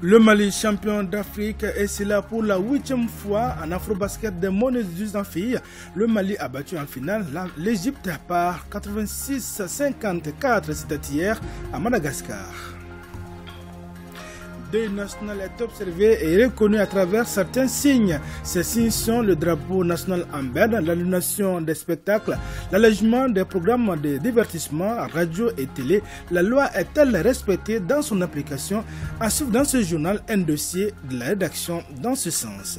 Le Mali, champion d'Afrique, et c'est là pour la 8e fois en Afrobasket des moins de 18 ans filles. Le Mali a battu en finale l'Égypte par 86-54, c'était hier à Madagascar. Le deuil national est observé et reconnu à travers certains signes. Ces signes sont le drapeau national en berne, l'annulation des spectacles, l'allègement des programmes de divertissement, radio et télé. La loi est-elle respectée dans son application? À suivre dans ce journal un dossier de la rédaction dans ce sens.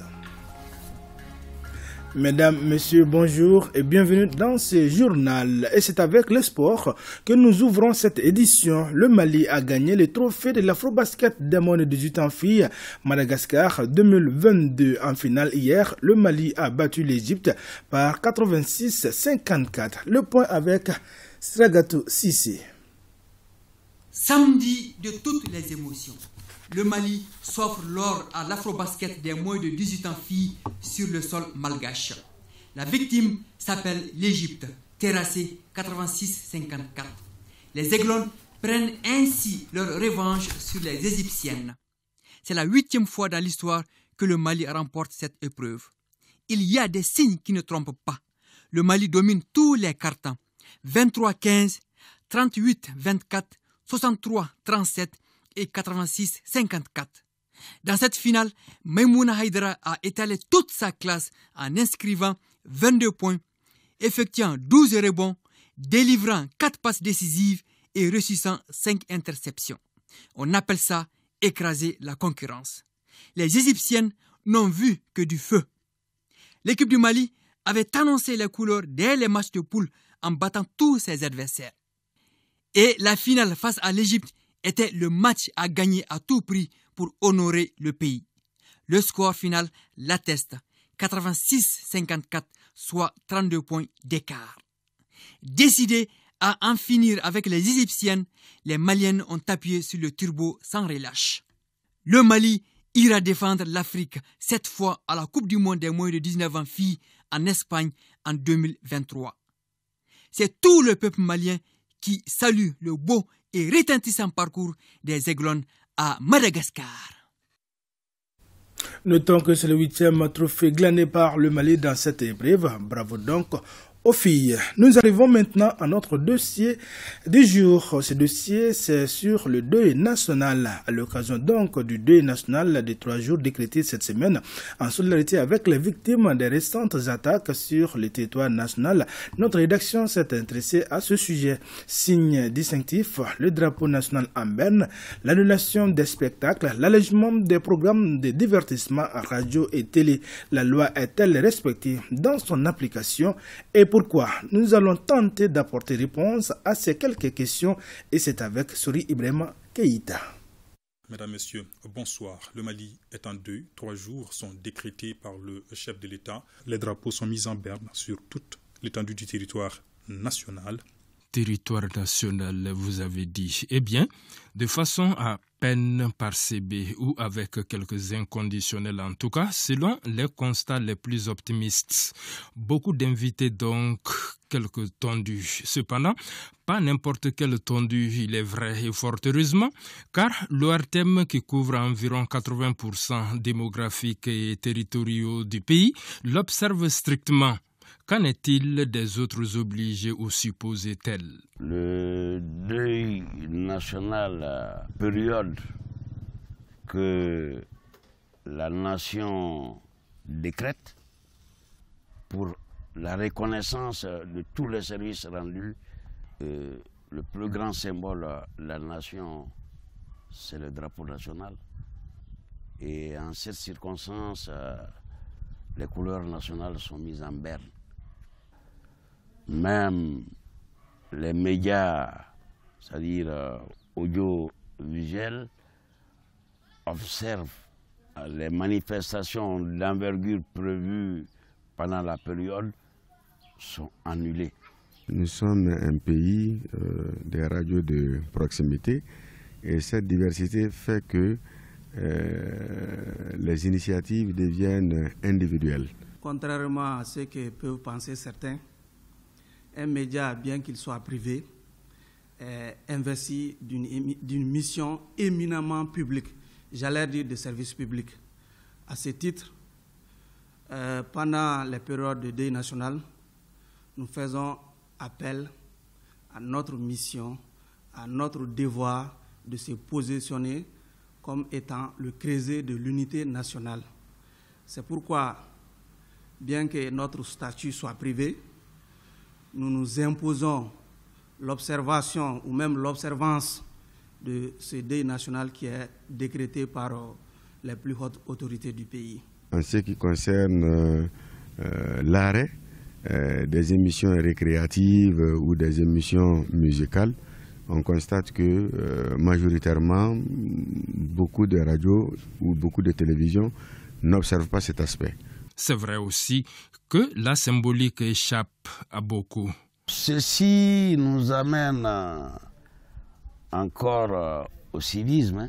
Mesdames, Messieurs, bonjour et bienvenue dans ce journal. Et c'est avec le sport que nous ouvrons cette édition. Le Mali a gagné le trophée de l'Afrobasket des moins de 18 ans filles. Madagascar 2022 en finale hier. Le Mali a battu l'Égypte par 86-54. Le point avec Sragatou Sissi. Samedi de toutes les émotions. Le Mali s'offre l'or à l'Afrobasket des moins de 18 ans filles sur le sol malgache. La victime s'appelle l'Égypte, terrassée 86-54. Les Aiglons prennent ainsi leur revanche sur les Égyptiennes. C'est la 8e fois dans l'histoire que le Mali remporte cette épreuve. Il y a des signes qui ne trompent pas. Le Mali domine tous les cartons. 23-15, 38-24, 63-37 et 86-54. Dans cette finale, Maïmouna Haïdara a étalé toute sa classe en inscrivant 22 points, effectuant 12 rebonds, délivrant 4 passes décisives et réussissant 5 interceptions. On appelle ça écraser la concurrence. Les Égyptiennes n'ont vu que du feu. L'équipe du Mali avait annoncé les couleurs dès les matchs de poule en battant tous ses adversaires. Et la finale face à l'Égypte était le match à gagner à tout prix pour honorer le pays. Le score final l'atteste, 86-54, soit 32 points d'écart. Décidés à en finir avec les Égyptiennes, les Maliennes ont appuyé sur le turbo sans relâche. Le Mali ira défendre l'Afrique, cette fois à la Coupe du Monde des moins de 19 ans filles en Espagne en 2023. C'est tout le peuple malien qui salue le beau et retentissant parcours des Aiglons à Madagascar. Notons que c'est le 8e trophée glané par le Mali dans cette épreuve. Bravo donc aux filles. Nous arrivons maintenant à notre dossier du jour. Ce dossier, c'est sur le deuil national. À l'occasion donc du deuil national des 3 jours décrétés cette semaine, en solidarité avec les victimes des récentes attaques sur le territoire national, notre rédaction s'est intéressée à ce sujet. Signe distinctif, le drapeau national en berne, l'annulation des spectacles, l'allègement des programmes de divertissement à radio et télé. La loi est-elle respectée dans son application? Et pourquoi? Nous allons tenter d'apporter réponse à ces quelques questions et c'est avec Sori Ibrahima Keïta. Mesdames, Messieurs, bonsoir. Le Mali est en deuil. 3 jours sont décrétés par le chef de l'État. Les drapeaux sont mis en berne sur toute l'étendue du territoire national. Territoire national, vous avez dit. Eh bien, de façon à peine parcébée ou avec quelques inconditionnels en tout cas, selon les constats les plus optimistes. Beaucoup d'invités donc, quelques tondus. Cependant, pas n'importe quel tondu, il est vrai, et fort heureusement, car l'ORTM qui couvre environ 80% démographiques et territoriaux du pays l'observe strictement. Qu'en est-il des autres obligés ou supposés tels? Le deuil national, période que la nation décrète pour la reconnaissance de tous les services rendus, le plus grand symbole de la nation, c'est le drapeau national. Et en cette circonstance, les couleurs nationales sont mises en berne. Même les médias, c'est-à-dire audiovisuels, observent les manifestations d'envergure prévues pendant la période sont annulées. Nous sommes un pays des radios de proximité et cette diversité fait que les initiatives deviennent individuelles. Contrairement à ce que peuvent penser certains, un média, bien qu'il soit privé, est investi d'une mission éminemment publique. j'allais dire de service public. À ce titre, pendant les périodes de deuil national, nous faisons appel à notre mission, à notre devoir de se positionner comme étant le creuset de l'unité nationale. C'est pourquoi, bien que notre statut soit privé, nous nous imposons l'observation ou même l'observance de ce deuil national qui est décrété par les plus hautes autorités du pays. En ce qui concerne l'arrêt des émissions récréatives ou des émissions musicales, on constate que majoritairement, beaucoup de radios ou beaucoup de télévisions n'observent pas cet aspect. C'est vrai aussi que la symbolique échappe à beaucoup. Ceci nous amène encore au civisme,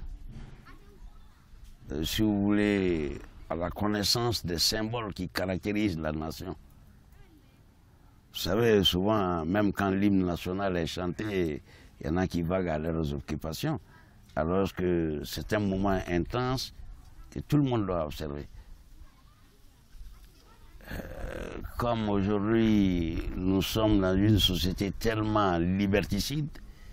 si vous voulez, à la connaissance des symboles qui caractérisent la nation. Vous savez, souvent, même quand l'hymne national est chanté, il y en a qui vaguent à leurs occupations, alors que c'est un moment intense que tout le monde doit observer. Comme aujourd'hui, nous sommes dans une société tellement liberticide,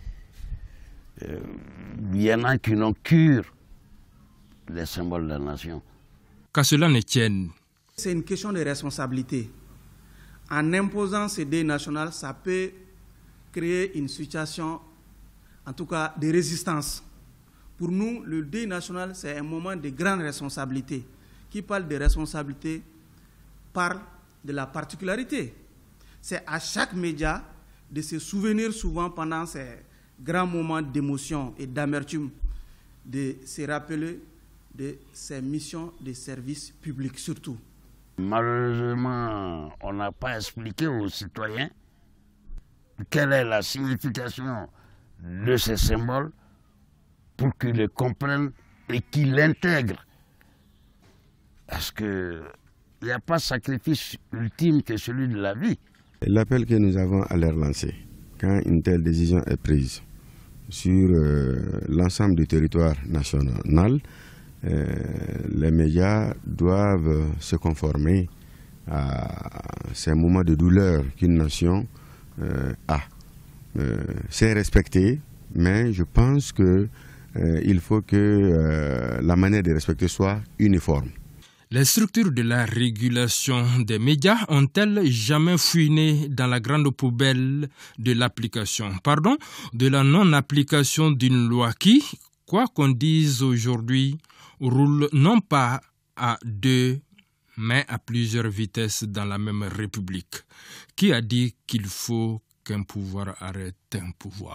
il y en a qui n'ont cure les symboles de la nation. Qu'à cela ne tienne. C'est une question de responsabilité. En imposant ce deuil national, ça peut créer une situation, en tout cas, de résistance. Pour nous, le deuil national, c'est un moment de grande responsabilité. Qui parle de responsabilité parle de la particularité. C'est à chaque média de se souvenir souvent pendant ces grands moments d'émotion et d'amertume, de se rappeler de ses missions de service public surtout. Malheureusement, on n'a pas expliqué aux citoyens quelle est la signification de ces symboles pour qu'ils les comprennent et qu'ils l'intègrent. Parce qu'il n'y a pas de sacrifice ultime que celui de la vie. L'appel que nous avons à leur lancer, quand une telle décision est prise sur l'ensemble du territoire national, les médias doivent se conformer à ces moments de douleur qu'une nation a. C'est respecté, mais je pense qu'il faut que la manière de respecter soit uniforme. Les structures de la régulation des médias ont-elles jamais fouiné dans la grande poubelle de l'application, de la non-application d'une loi qui, quoi qu'on dise aujourd'hui, roule non pas à deux, mais à plusieurs vitesses dans la même République? Qui a dit qu'il faut qu'un pouvoir arrête un pouvoir?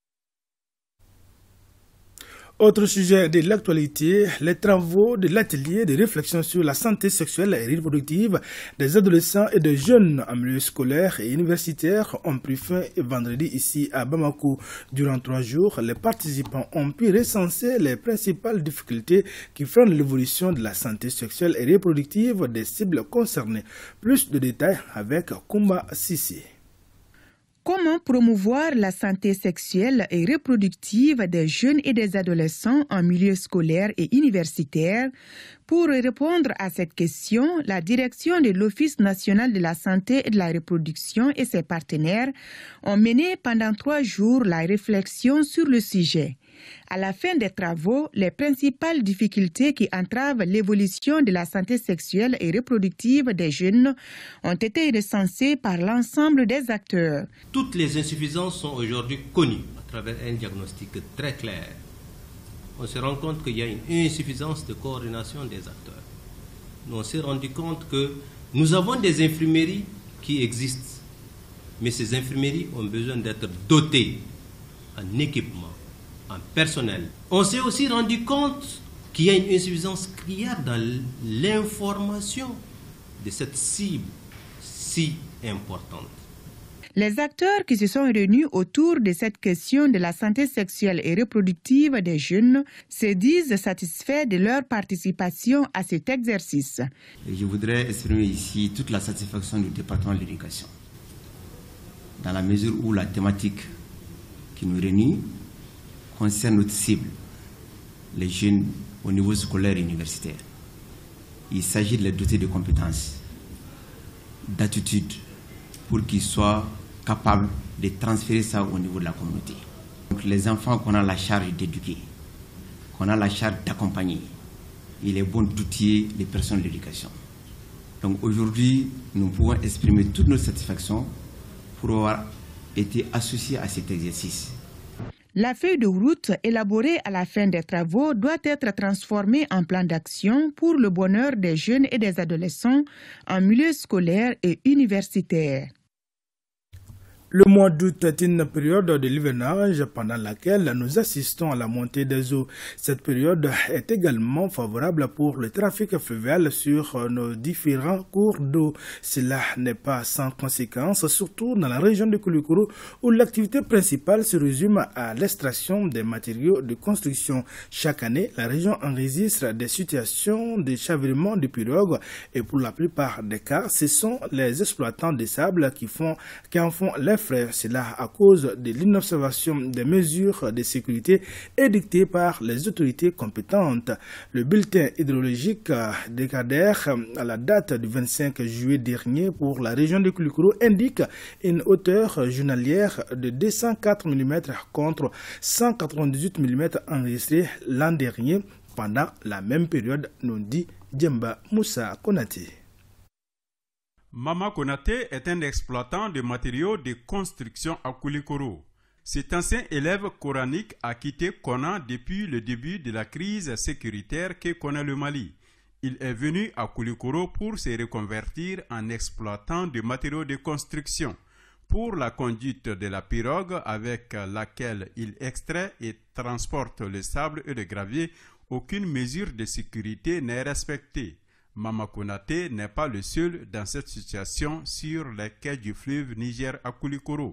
Autre sujet de l'actualité, les travaux de l'atelier de réflexion sur la santé sexuelle et reproductive des adolescents et des jeunes en milieu scolaire et universitaire ont pris fin vendredi ici à Bamako. Durant 3 jours, les participants ont pu recenser les principales difficultés qui freinent l'évolution de la santé sexuelle et reproductive des cibles concernées. Plus de détails avec Kumba Sissi. Comment promouvoir la santé sexuelle et reproductive des jeunes et des adolescents en milieu scolaire et universitaire? Pour répondre à cette question, la direction de l'Office national de la santé et de la reproduction et ses partenaires ont mené pendant 3 jours la réflexion sur le sujet. À la fin des travaux, les principales difficultés qui entravent l'évolution de la santé sexuelle et reproductive des jeunes ont été recensées par l'ensemble des acteurs. Toutes les insuffisances sont aujourd'hui connues à travers un diagnostic très clair. On se rend compte qu'il y a une insuffisance de coordination des acteurs. On s'est rendu compte que nous avons des infirmeries qui existent, mais ces infirmeries ont besoin d'être dotées en équipement, en personnel. On s'est aussi rendu compte qu'il y a une insuffisance criarde dans l'information de cette cible si importante. Les acteurs qui se sont réunis autour de cette question de la santé sexuelle et reproductive des jeunes se disent satisfaits de leur participation à cet exercice. Je voudrais exprimer ici toute la satisfaction du département de l'éducation, dans la mesure où la thématique qui nous réunit concerne notre cible, les jeunes au niveau scolaire et universitaire. Il s'agit de les doter de compétences, d'attitudes, pour qu'ils soient capables de transférer ça au niveau de la communauté. Donc les enfants qu'on a la charge d'éduquer, qu'on a la charge d'accompagner, il est bon d'outiller les personnes de l'éducation. Donc aujourd'hui, nous pouvons exprimer toute notre satisfaction pour avoir été associés à cet exercice. La feuille de route élaborée à la fin des travaux doit être transformée en plan d'action pour le bonheur des jeunes et des adolescents en milieu scolaire et universitaire. Le mois d'août est une période de l'hivernage pendant laquelle nous assistons à la montée des eaux. Cette période est également favorable pour le trafic fluvial sur nos différents cours d'eau. Cela n'est pas sans conséquence, surtout dans la région de Koulikoro où l'activité principale se résume à l'extraction des matériaux de construction. Chaque année, la région enregistre des situations de chavirement de pirogues et pour la plupart des cas, ce sont les exploitants des sables qui en font les frais. C'est là à cause de l'inobservation des mesures de sécurité édictées par les autorités compétentes. Le bulletin hydrologique décadaire à la date du 25 juillet dernier pour la région de Koulikoro indique une hauteur journalière de 204 mm contre 198 mm enregistrés l'an dernier pendant la même période, nous dit Djemba Moussa Konaté. Mama Konaté est un exploitant de matériaux de construction à Koulikoro. Cet ancien élève coranique a quitté Kona depuis le début de la crise sécuritaire que connaît le Mali. Il est venu à Koulikoro pour se reconvertir en exploitant de matériaux de construction. Pour la conduite de la pirogue avec laquelle il extrait et transporte le sable et le gravier, aucune mesure de sécurité n'est respectée. Mama Konaté n'est pas le seul dans cette situation sur les quais du fleuve Niger à Koulikoro.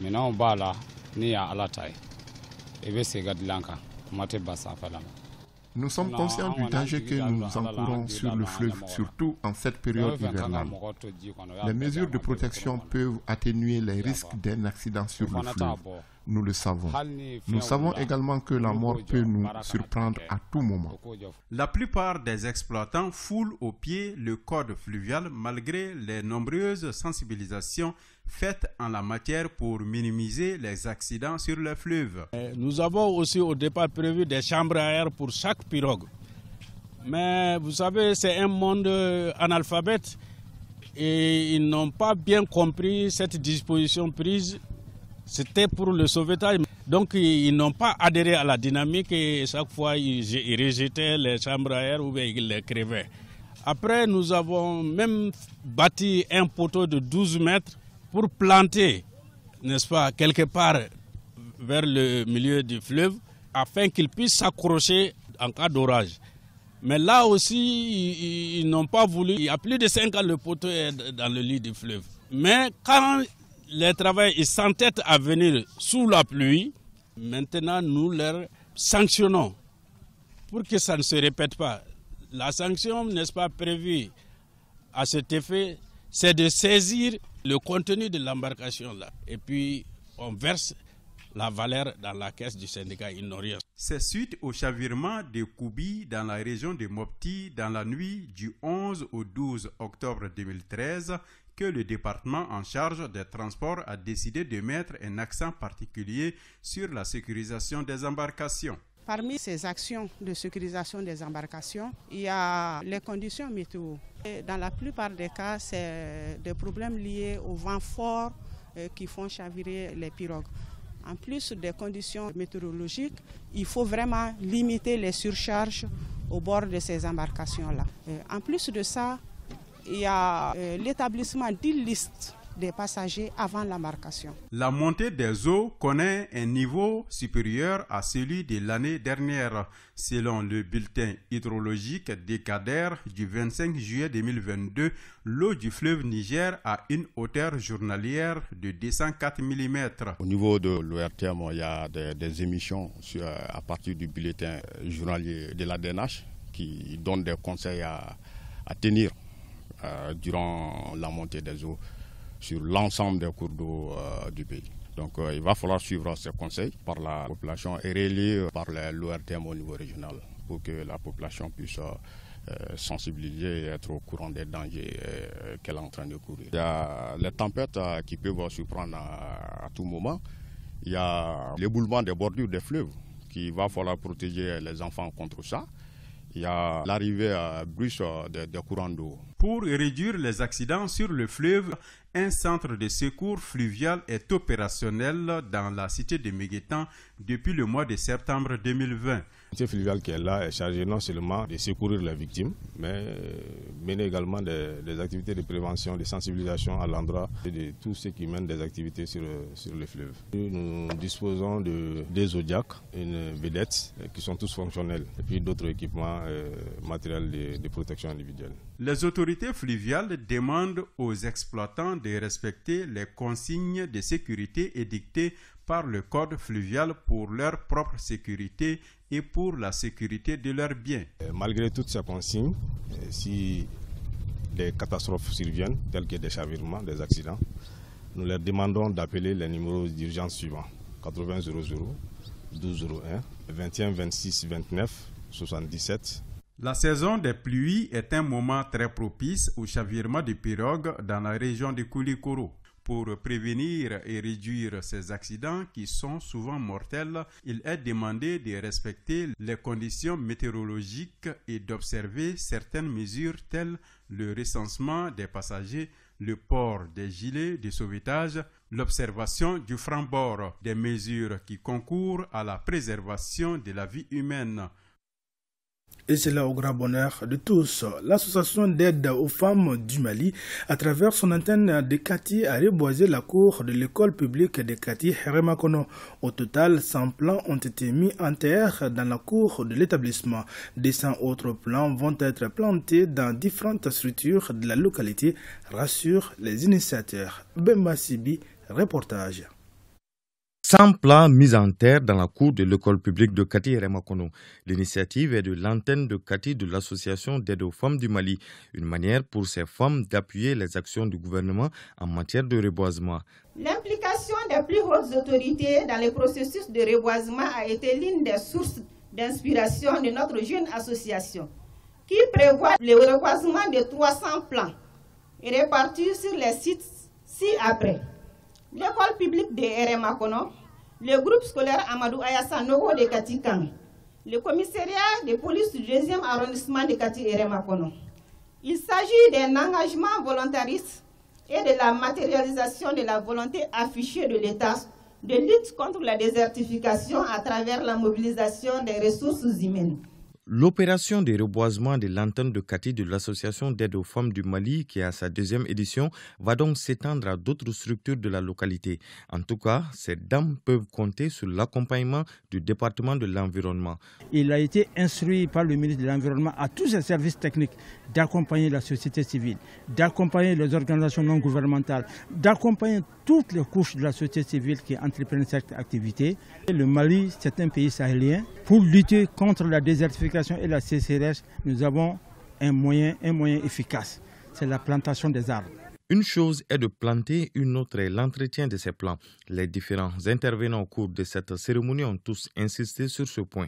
Nous sommes conscients du danger que nous encourons sur le fleuve, surtout en cette période hivernale. Les mesures de protection peuvent atténuer les risques d'un accident sur le fleuve. Nous le savons. Nous savons également que la mort peut nous surprendre à tout moment. La plupart des exploitants foulent aux pieds le code fluvial malgré les nombreuses sensibilisations faites en la matière pour minimiser les accidents sur le fleuve. Nous avons aussi au départ prévu des chambres à air pour chaque pirogue. Mais vous savez, c'est un monde analphabète et ils n'ont pas bien compris cette disposition prise. C'était pour le sauvetage. Donc ils n'ont pas adhéré à la dynamique et chaque fois ils rejetaient les chambres à air ou bien ils les crevaient. Après, nous avons même bâti un poteau de 12 mètres pour planter, n'est-ce pas, quelque part vers le milieu du fleuve afin qu'ils puissent s'accrocher en cas d'orage. Mais là aussi, ils n'ont pas voulu. Il y a plus de 5 ans, le poteau est dans le lit du fleuve. Mais quand les travailleurs s'entêtent à venir sous la pluie, maintenant nous leur sanctionnons pour que ça ne se répète pas. La sanction, n'est-ce pas, prévue à cet effet, c'est de saisir le contenu de l'embarcation là. Et puis on verse la valeur dans la caisse du syndicat Innoria. C'est suite au chavirement de Koubi dans la région de Mopti dans la nuit du 11 au 12 octobre 2013 que le département en charge des transports a décidé de mettre un accent particulier sur la sécurisation des embarcations. Parmi ces actions de sécurisation des embarcations, il y a les conditions météo. Et dans la plupart des cas, c'est des problèmes liés au vent fort qui font chavirer les pirogues. En plus des conditions météorologiques, il faut vraiment limiter les surcharges au bord de ces embarcations-là. En plus de ça, il y a l'établissement d'une liste des passagers avant l'embarcation. La montée des eaux connaît un niveau supérieur à celui de l'année dernière. Selon le bulletin hydrologique décadaire du 25 juillet 2022, l'eau du fleuve Niger a une hauteur journalière de 204 mm. Au niveau de l'ORTM, il y a des émissions à partir du bulletin journalier de la DNH qui donne des conseils à tenir durant la montée des eaux sur l'ensemble des cours d'eau du pays. Donc il va falloir suivre ces conseils par la population et relayés par l'ORTM au niveau régional pour que la population puisse sensibiliser et être au courant des dangers qu'elle est en train de courir. Il y a les tempêtes qui peuvent surprendre à tout moment. Il y a l'éboulement des bordures des fleuves qu'il va falloir protéger les enfants contre ça. Il y a l'arrivée brusque des courants d'eau. Pour réduire les accidents sur le fleuve, un centre de secours fluvial est opérationnel dans la cité de Meguetan depuis le mois de septembre 2020. Le cité fluvial qui est là est chargé non seulement de secourir les victimes, mais mener également des activités de prévention, de sensibilisation à l'endroit de tous ceux qui mènent des activités sur le fleuve. Nous disposons des zodiacs, une vedette, qui sont tous fonctionnels, et puis d'autres équipements matériels de protection individuelle. Les autorités fluviales demandent aux exploitants de respecter les consignes de sécurité édictées par le code fluvial pour leur propre sécurité et pour la sécurité de leurs biens. Malgré toutes ces consignes, si des catastrophes surviennent, telles que des chavirements, des accidents, nous leur demandons d'appeler les numéros d'urgence suivants: 80 00 12 01 21 26 29 77. La saison des pluies est un moment très propice au chavirement de pirogues dans la région de Koulikoro. Pour prévenir et réduire ces accidents qui sont souvent mortels, il est demandé de respecter les conditions météorologiques et d'observer certaines mesures telles le recensement des passagers, le port des gilets de sauvetage, l'observation du franc-bord, des mesures qui concourent à la préservation de la vie humaine. Et c'est là au grand bonheur de tous. L'association d'aide aux femmes du Mali, à travers son antenne de Kati, a reboisé la cour de l'école publique de Kati Heremakono. Au total, 100 plants ont été mis en terre dans la cour de l'établissement. Des 100 autres plants vont être plantés dans différentes structures de la localité, rassurent les initiateurs. Bemba Sibi, reportage. 100 plants mis en terre dans la cour de l'école publique de Kati Heremakono. L'initiative est de l'antenne de Kati de l'association d'aide aux femmes du Mali, une manière pour ces femmes d'appuyer les actions du gouvernement en matière de reboisement. L'implication des plus hautes autorités dans le processus de reboisement a été l'une des sources d'inspiration de notre jeune association, qui prévoit le reboisement de 300 plants répartis sur les sites ci-après. L'école publique de Heremakono, le groupe scolaire Amadou Ayassa Nogo de Katikan, le commissariat de police du 2e arrondissement de Kati Heremakono. Il s'agit d'un engagement volontariste et de la matérialisation de la volonté affichée de l'État de lutte contre la désertification à travers la mobilisation des ressources humaines. L'opération de reboisement de l'antenne de Kati de l'association d'aide aux femmes du Mali, qui est à sa 2e édition, va donc s'étendre à d'autres structures de la localité. En tout cas, ces dames peuvent compter sur l'accompagnement du département de l'environnement. Il a été instruit par le ministre de l'Environnement à tous ses services techniques d'accompagner la société civile, d'accompagner les organisations non gouvernementales, d'accompagner toutes les couches de la société civile qui entreprennent cette activité. Le Mali, c'est un pays sahélien. Pour lutter contre la désertification et la sécheresse, nous avons un moyen efficace, c'est la plantation des arbres. Une chose est de planter, une autre est l'entretien de ces plants. Les différents intervenants au cours de cette cérémonie ont tous insisté sur ce point.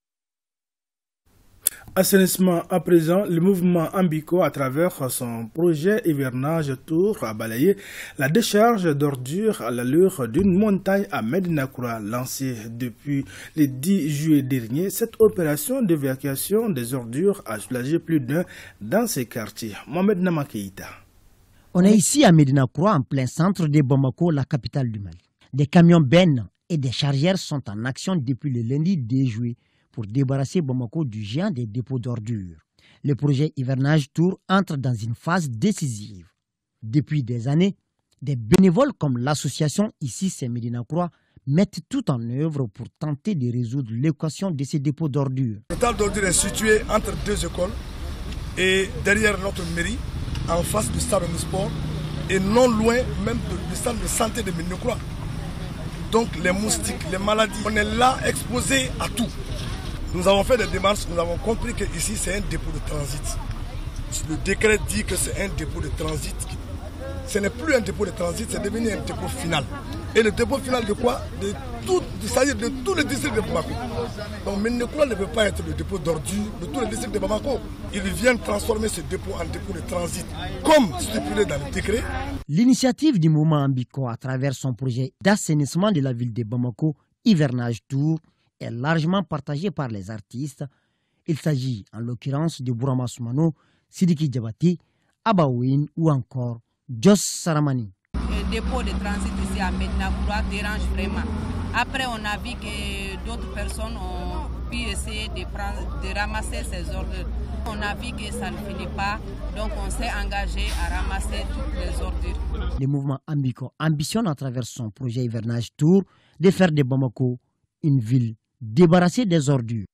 Assainissement à présent, le mouvement Ambico, à travers son projet hivernage Tour, a balayé la décharge d'ordures à l'allure d'une montagne à Medinakoura. Lancée depuis le 10 juillet dernier, cette opération d'évacuation des ordures a soulagé plus d'un dans ces quartiers. Mohamed Namakeïta. On est ici à Medinakoura, en plein centre de Bamako, la capitale du Mali. Des camions bennes et des chargeurs sont en action depuis le lundi 10 juillet pour débarrasser Bamako du géant des dépôts d'ordures. Le projet Hivernage Tour entre dans une phase décisive. Depuis des années, des bénévoles comme l'association Ici c'est Medinakoura mettent tout en œuvre pour tenter de résoudre l'équation de ces dépôts d'ordures. Le total d'ordures est situé entre deux écoles et derrière notre mairie, en face du stade de sport et non loin même du centre de santé de Medinakoura. Donc les moustiques, les maladies, on est là exposé à tout. Nous avons fait des démarches, nous avons compris que ici c'est un dépôt de transit. Le décret dit que c'est un dépôt de transit ce n'est plus un dépôt de transit, c'est devenu un dépôt final. Et le dépôt final de quoi? C'est-à-dire de tous les districts de Bamako. Donc Ménékoura ne peut pas être le dépôt d'ordures de tous les districts de Bamako. Ils viennent transformer ce dépôt en dépôt de transit, comme stipulé dans le décret. L'initiative du mouvement Ambiko à travers son projet d'assainissement de la ville de Bamako, Hivernage Tour, est largement partagée par les artistes. Il s'agit en l'occurrence de Bourama Soumano, Sidiki Diabati, Abawin ou encore Jos Saramani. Le dépôt de transit ici à Médina-Koura dérange vraiment. Après, on a vu que d'autres personnes ont pu essayer de ramasser ces ordures. On a vu que ça ne finit pas, donc on s'est engagé à ramasser toutes les ordures. Le mouvement Ambiko ambitionne à travers son projet Hivernage Tour de faire de Bamako une ville débarrassée des ordures.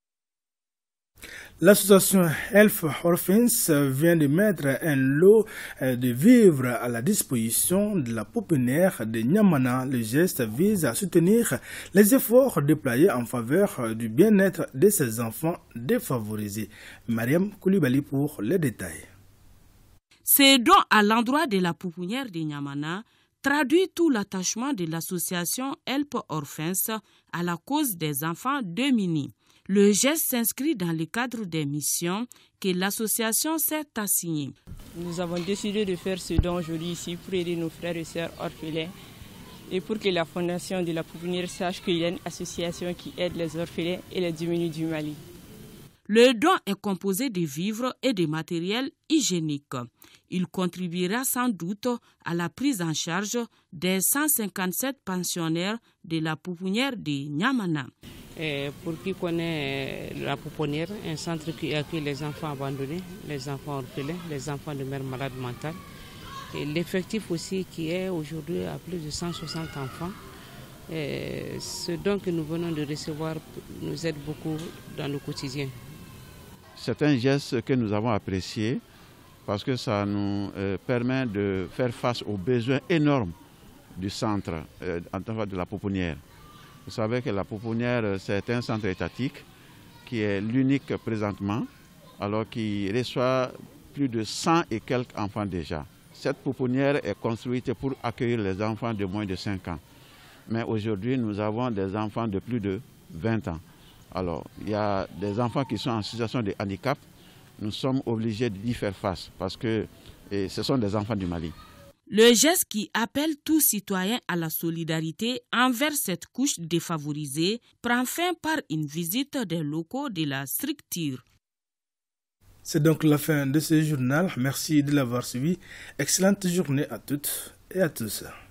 L'association Elf Orphans vient de mettre un lot de vivres à la disposition de la pouponnière de Nyamana. Le geste vise à soutenir les efforts déployés en faveur du bien-être de ces enfants défavorisés. Mariam Koulibaly pour les détails. Ces dons à l'endroit de la pouponnière de Nyamana traduit tout l'attachement de l'association Help Orphans à la cause des enfants démunis. Le geste s'inscrit dans le cadre des missions que l'association s'est assignée. Nous avons décidé de faire ce don aujourd'hui ici pour aider nos frères et sœurs orphelins et pour que la fondation de la pouponnière sache qu'il y a une association qui aide les orphelins et les démunis du Mali. Le don est composé de vivres et de matériel hygiénique. Il contribuera sans doute à la prise en charge des 157 pensionnaires de la pouponnière de Nyamana. Pour qui connaît la pouponnière, un centre qui accueille les enfants abandonnés, les enfants orphelins, les enfants de mères malades mentales. Et l'effectif aussi qui est aujourd'hui à plus de 160 enfants. Ce don que nous venons de recevoir nous aide beaucoup dans le quotidien. C'est un geste que nous avons apprécié parce que ça nous permet de faire face aux besoins énormes du centre, en tant que de la pouponnière. Vous savez que la pouponnière, c'est un centre étatique qui est l'unique présentement, alors qu'il reçoit plus de 100 et quelques enfants déjà. Cette pouponnière est construite pour accueillir les enfants de moins de 5 ans. Mais aujourd'hui, nous avons des enfants de plus de 20 ans. Alors, il y a des enfants qui sont en situation de handicap. Nous sommes obligés d'y faire face parce que ce sont des enfants du Mali. Le geste qui appelle tout citoyen à la solidarité envers cette couche défavorisée prend fin par une visite des locaux de la structure. C'est donc la fin de ce journal. Merci de l'avoir suivi. Excellente journée à toutes et à tous.